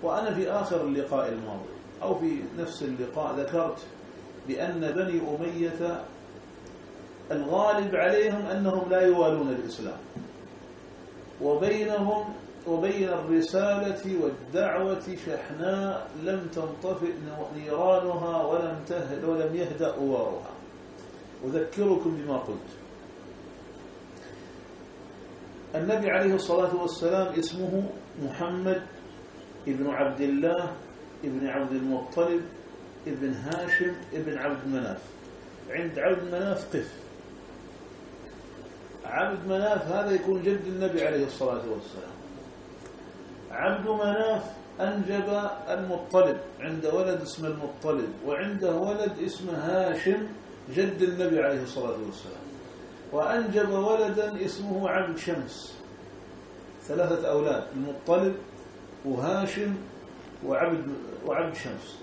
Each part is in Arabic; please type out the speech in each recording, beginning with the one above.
وأنا في آخر اللقاء الماضي أو في نفس اللقاء ذكرت بأن بني أمية الغالب عليهم أنهم لا يوالون الإسلام، وبينهم وبين الرسالة والدعوة شحناء لم تنطفئ نيرانها ولم يهدأ أوارها. أذكركم بما قلت. النبي عليه الصلاة والسلام اسمه محمد ابن عبد الله ابن عبد المطلب ابن هاشم ابن عبد مناف. عند عبد مناف قف. عبد مناف هذا يكون جد النبي عليه الصلاة والسلام. عبد مناف أنجب المطلب، عند ولد اسمه المطلب، وعنده ولد اسمه هاشم جد النبي عليه الصلاة والسلام، وأنجب ولدا اسمه عبد شمس. 3 أولاد، المطلب وهاشم وعبد شمس.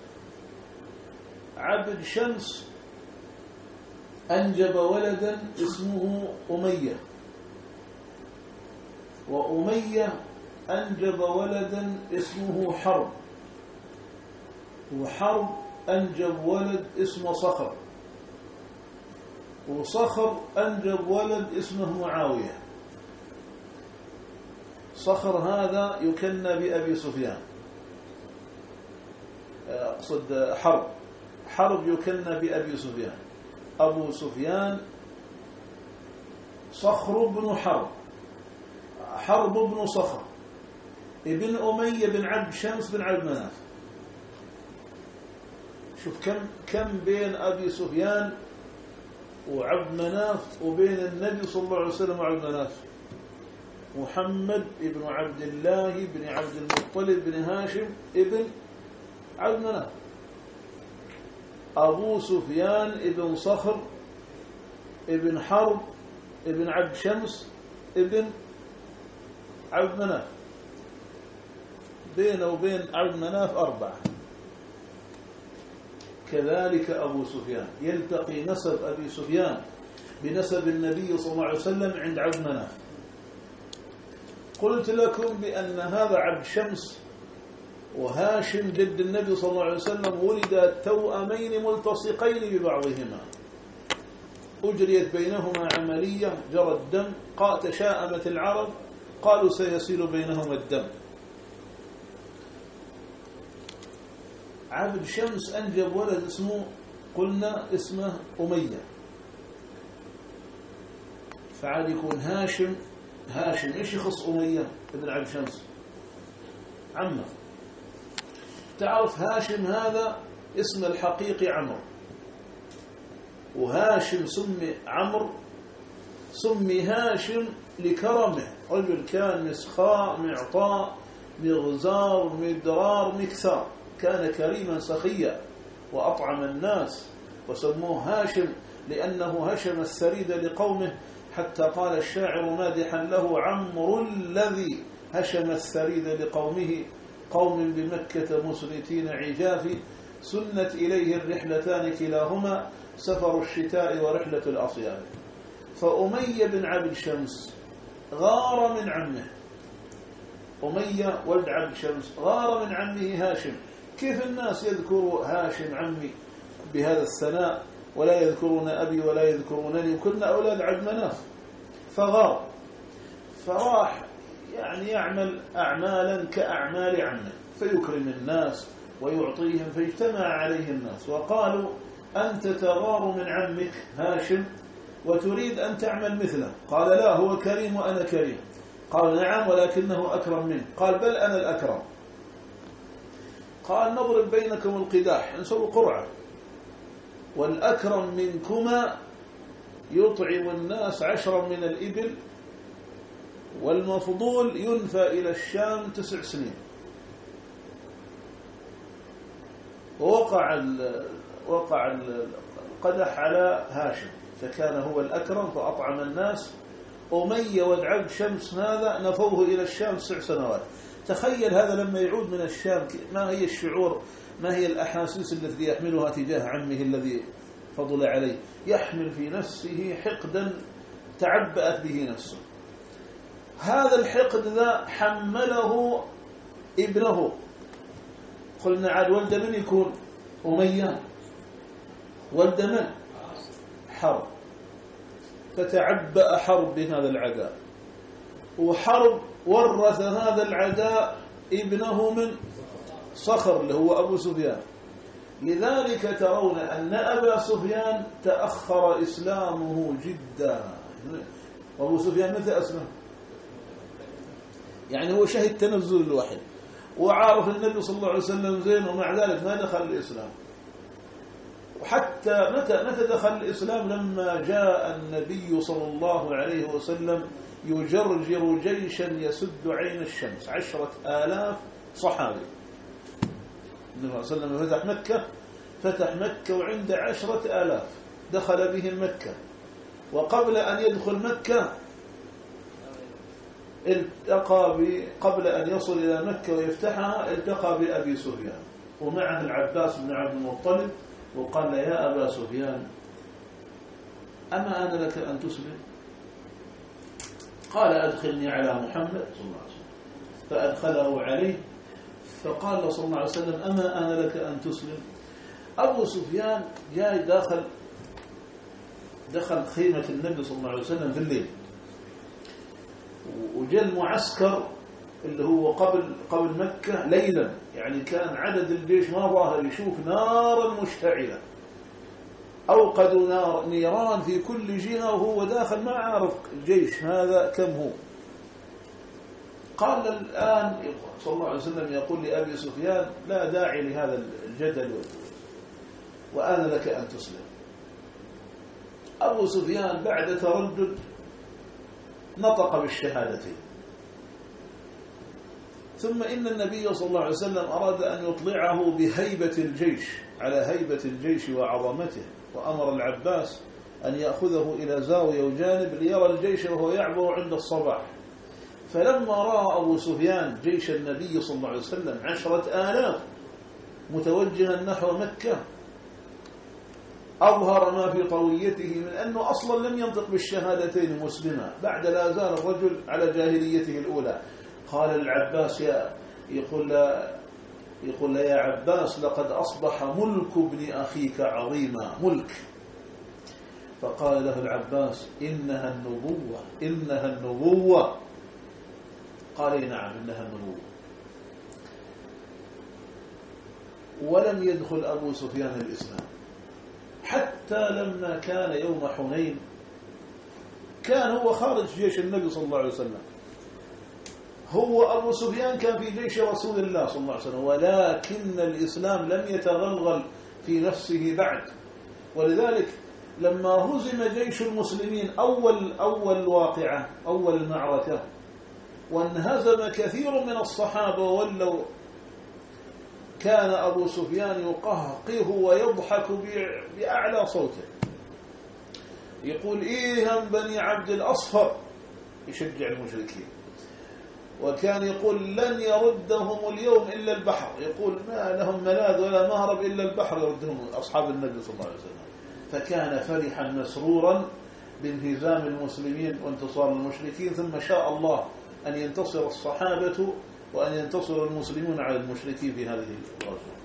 عبد شمس أنجب ولدا اسمه أمية، وأمية أنجب ولدا اسمه حرب، وحرب أنجب ولد اسمه صخر، وصخر أنجب ولد اسمه معاوية. صخر هذا يكنى بأبي سفيان، أقصد حرب يكنى بأبي سفيان. أبو سفيان صخر بن حرب بن صخر ابن أمية بن عبد شمس بن عبد مناف. شوف كم بين أبي سفيان وعبد مناف وبين النبي صلى الله عليه وسلم وعبد مناف. محمد ابن عبد الله بن عبد المطلب بن هاشم ابن عبد مناف. أبو سفيان ابن صخر ابن حرب ابن عبد شمس ابن عبد مناف. بينه وبين عبد مناف 4. كذلك أبو سفيان يلتقي نسب أبي سفيان بنسب النبي صلى الله عليه وسلم عند عبد مناف. قلت لكم بأن هذا عبد شمس وهاشم جد النبي صلى الله عليه وسلم ولد توأمين ملتصقين ببعضهما، أجريت بينهما عملية جرى الدم، تشاءمت العرب قالوا سيسيل بينهما الدم. عبد شمس أنجب ولد اسمه أمية، فعاد يكون هاشم. إيش يخص أمية ابن عبد شمس؟ عمه. تعرف هاشم هذا اسم الحقيقي عمرو، وهاشم سمي عمرو، سمي هاشم لكرمه، رجل كان مسخاء معطاء مغزار مدرار مكثار، كان كريما سخيا وأطعم الناس، وسموه هاشم لأنه هشم الثريد لقومه، حتى قال الشاعر مادحا له: عمرو الذي هشم الثريد لقومه، قوم بمكة مسرتين عجاف، سنت إليه الرحلتان كلاهما، سفر الشتاء ورحلة الأصياف. فأمية بن عبد شمس غار من عمه، أمية ولد عبد شمس غار من عمه هاشم. كيف الناس يذكروا هاشم عمي بهذا الثناء ولا يذكرون أبي ولا يذكرونني، وكنا أولاد عبد مناف؟ فغار، فراح يعني يعمل أعمالا كأعمال عمه، فيكرم الناس ويعطيهم، فاجتمع عليه الناس وقالوا: أنت تغار من عمك هاشم وتريد أن تعمل مثله؟ قال: لا، هو كريم وأنا كريم. قال: نعم، ولكنه أكرم منه. قال: بل أنا الأكرم. قال: نضرب بينكم القداح، نسوي قرعة، والأكرم منكما يطعم الناس 10 من الإبل، والمفضول ينفى إلى الشام 9 سنين. ووقع القدح على هاشم، فكان هو الأكرم فأطعم الناس. أمية وعبد شمس هذا نفوه إلى الشام 9 سنوات. تخيل هذا لما يعود من الشام، ما هي الشعور، ما هي الأحاسيس التي يحملها تجاه عمه الذي فضل عليه؟ يحمل في نفسه حقدا تعبأت به نفسه. هذا الحقد ذا حمله ابنه قلنا عاد ولد من يكون؟ أمية. ولد من؟ حرب. فتعبأ حرب بهذا العداء، وحرب ورث هذا العداء ابنه من صخر اللي هو أبو سفيان. لذلك ترون أن أبا سفيان تأخر إسلامه جدا. وأبو سفيان متى أسلم؟ يعني هو شهد تنزل الوحي وعارف النبي صلى الله عليه وسلم زين، ومع ذلك ما دخل الإسلام. وحتى متى دخل الإسلام؟ لما جاء النبي صلى الله عليه وسلم يجرجر جيشا يسد عين الشمس، 10,000 صحابي. النبي صلى الله عليه وسلم فتح مكة وعنده 10,000 دخل بهم مكة. وقبل أن يدخل مكة قبل أن يصل إلى مكة ويفتحها التقى بأبي سفيان ومعه العباس بن عبد المطلب، وقال له: يا أبا سفيان، أما أنا لك أن تسلم؟ قال: أدخلني على محمد صلى الله عليه وسلم. فأدخله عليه، فقال له صلى الله عليه وسلم: أما أنا لك أن تسلم؟ أبو سفيان جاي دخل خيمة النبي صلى الله عليه وسلم في الليل، وجاء المعسكر اللي هو قبل مكة ليلا، يعني كان عدد الجيش ما ظاهر، يشوف نارا مشتعلة، أوقدوا نيران في كل جهة، وهو داخل ما عارف الجيش هذا كم هو. قال الآن صلى الله عليه وسلم يقول لأبي سفيان: لا داعي لهذا الجدل، وأنا لك أن تسلم. أبو سفيان بعد تردد نطق بالشهادتين. ثم إن النبي صلى الله عليه وسلم أراد أن يطلعه بهيبة الجيش، على هيبة الجيش وعظمته، وأمر العباس أن يأخذه إلى زاوية وجانب ليرى الجيش وهو يعبر عند الصباح. فلما رأى أبو سفيان جيش النبي صلى الله عليه وسلم 10,000 متوجها نحو مكة، أظهر ما في طويته من أنه أصلا لم ينطق بالشهادتين مسلما، بعد لا زال الرجل على جاهليته الأولى. قال العباس يقول له: يا عباس، لقد أصبح ملك ابن أخيك عظيما، ملك. فقال له العباس: إنها النبوة. قال: نعم، إنها النبوة. ولم يدخل أبو سفيان الإسلام حتى لما كان يوم حنين، كان هو خارج جيش النبي صلى الله عليه وسلم. هو أبو سفيان كان في جيش رسول الله صلى الله عليه وسلم، ولكن الإسلام لم يتغلغل في نفسه بعد. ولذلك لما هزم جيش المسلمين أول واقعة، أول المعركة، وانهزم كثير من الصحابة وولوا، كان أبو سفيان يقهقه ويضحك بأعلى صوته، يقول: إيهم بني عبد الأصفر، يشجع المشركين. وكان يقول: لن يردهم اليوم إلا البحر، يقول: ما لهم ملاذ ولا مهرب إلا البحر يردهم أصحاب النبي صلى الله عليه وسلم. فكان فرحا مسرورا بانهزام المسلمين وانتصار المشركين، ثم شاء الله أن ينتصر الصحابة وأن ينتصر المسلمون على المشركين في هذه الغزوة.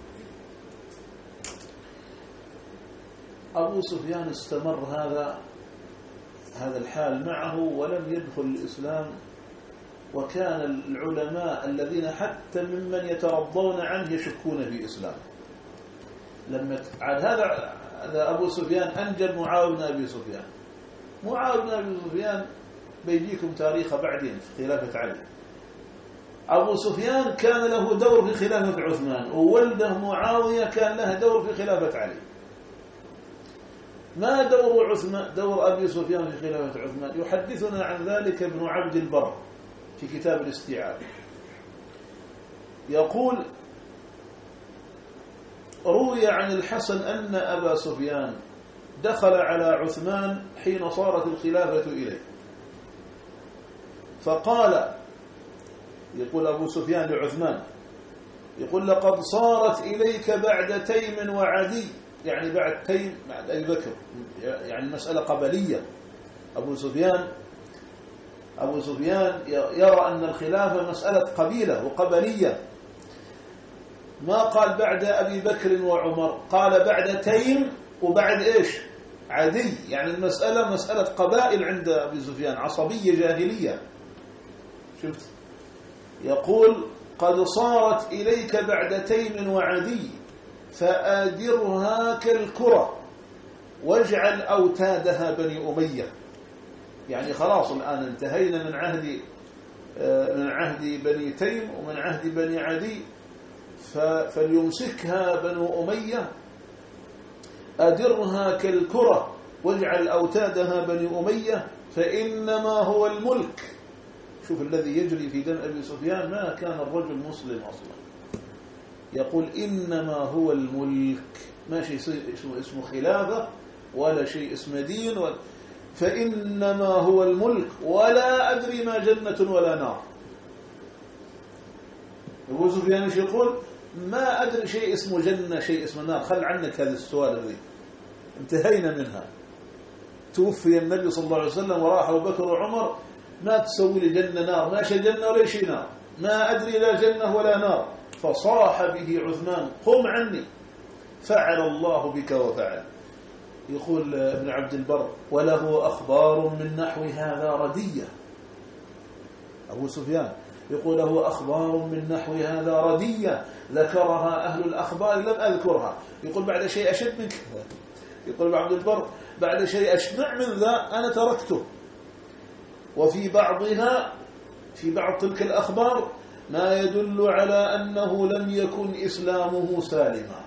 أبو سفيان استمر هذا الحال معه ولم يدخل الإسلام. وكان العلماء الذين حتى ممن يترضون عنه يشكون في إسلامه. لما هذا أبو سفيان أنجب معاوية بن أبي سفيان. معاوية بن أبي سفيان بيجيكم تاريخه بعدين في خلافة علي. أبو سفيان كان له دور في خلافة عثمان، وولده معاوية كان له دور في خلافة علي. ما دور أبي سفيان في خلافة عثمان؟ يحدثنا عن ذلك ابن عبد البر في كتاب الاستيعاب، يقول: روي عن الحسن أن أبا سفيان دخل على عثمان حين صارت الخلافة إليه، فقال، يقول أبو سفيان لعثمان، يقول: لقد صارت إليك بعد تيم وعدي، يعني بعد تيم بعد أبي بكر، يعني مسألة قبلية. أبو سفيان يرى أن الخلافة مسألة قبيلة وقبلية. ما قال بعد أبي بكر وعمر، قال بعد تيم وبعد إيش؟ عدي. يعني المسألة مسألة قبائل عند أبي سفيان، عصبية جاهلية. شفت؟ يقول قد صارت إليك بعد تيم وعدي فآدرها كالكرة واجعل أوتادها بني أمية. يعني خلاص الآن انتهينا من عهد بني تيم ومن عهد بني عدي، فليمسكها بنو أمية. أدرها كالكرة واجعل أوتادها بني أمية فإنما هو الملك. شوف الذي يجري في دم أبي سفيان، ما كان الرجل مسلم أصلا. يقول إنما هو الملك، ما شيء اسمه خلافة ولا شيء اسمه دين فإنما هو الملك ولا أدري ما جنة ولا نار. أبو سفيان ايش يقول؟ ما أدري شيء اسمه جنة شيء اسمه نار، خل عنك هذا السؤال الذي انتهينا منها. توفي النبي صلى الله عليه وسلم وراح أبو بكر وعمر، ما تسوي لي جنة نار، ما شيء جنة ولا شيء نار، ما أدري لا جنة ولا نار. فصاح به عثمان قم عني، فعل الله بك وفعل. يقول ابن عبد البر وله أخبار من نحو هذا ردية. أبو سفيان يقول له أخبار من نحو هذا ردية ذكرها أهل الأخبار لم أذكرها. يقول بعد شيء أشد من كذا. يقول ابن عبد البر بعد شيء أشنع من ذا أنا تركته. وفي بعضها، في بعض تلك الأخبار ما يدل على أنه لم يكن إسلامه سالما.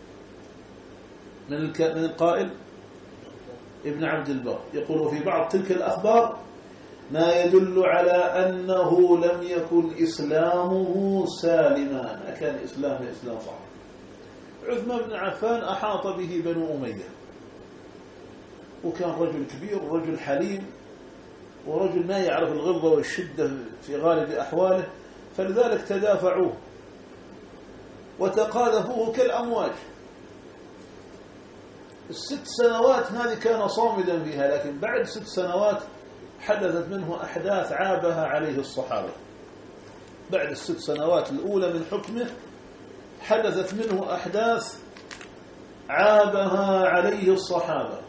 من القائل ابن عبد البر يقول في بعض تلك الأخبار ما يدل على أنه لم يكن إسلامه سالما، ما كان إسلام صح. عثمان بن عفان أحاط به بنو أمية، وكان رجل كبير ورجل حليم ورجل ما يعرف الغلظة والشدة في غالب أحواله، فلذلك تدافعوه وتقاذفوه كالأمواج. 6 سنوات هذه كان صامدا فيها، لكن بعد 6 سنوات حدثت منه أحداث عابها عليه الصحابة. بعد 6 سنوات الأولى من حكمه حدثت منه أحداث عابها عليه الصحابة.